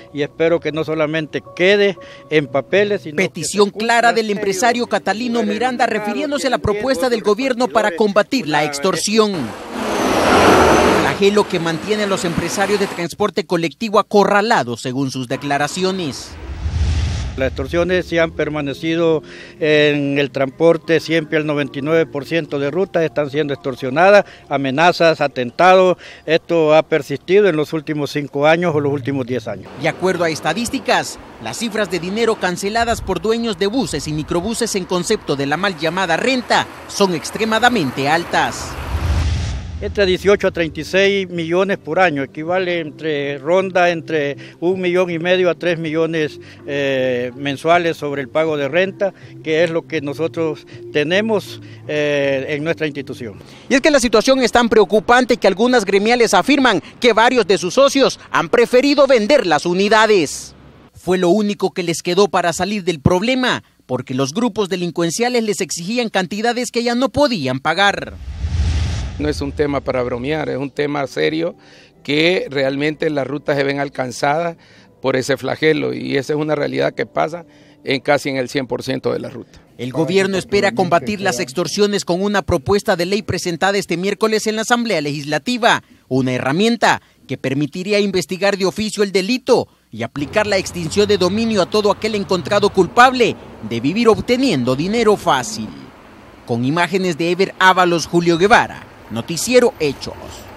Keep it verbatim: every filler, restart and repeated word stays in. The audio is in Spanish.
y espero que no solamente quede en papeles, sino petición clara del empresario Catalino Miranda refiriéndose a la propuesta del gobierno para combatir la extorsión. Flagelo que mantiene a los empresarios de transporte colectivo acorralados según sus declaraciones. Las extorsiones sí han permanecido en el transporte, siempre el noventa y nueve por ciento de rutas están siendo extorsionadas, amenazas, atentados. Esto ha persistido en los últimos cinco años o los últimos diez años. De acuerdo a estadísticas, las cifras de dinero canceladas por dueños de buses y microbuses en concepto de la mal llamada renta son extremadamente altas. Entre dieciocho a treinta y seis millones por año, equivale entre ronda entre un millón y medio a tres millones eh, mensuales sobre el pago de renta, que es lo que nosotros tenemos eh, en nuestra institución. Y es que la situación es tan preocupante que algunas gremiales afirman que varios de sus socios han preferido vender las unidades. Fue lo único que les quedó para salir del problema, porque los grupos delincuenciales les exigían cantidades que ya no podían pagar. No es un tema para bromear, es un tema serio que realmente las rutas se ven alcanzadas por ese flagelo y esa es una realidad que pasa en casi en el cien por ciento de la ruta. El gobierno espera combatir las extorsiones con una propuesta de ley presentada este miércoles en la Asamblea Legislativa, una herramienta que permitiría investigar de oficio el delito y aplicar la extinción de dominio a todo aquel encontrado culpable de vivir obteniendo dinero fácil. Con imágenes de Ever Ábalos, Julio Guevara, Noticiero Hechos.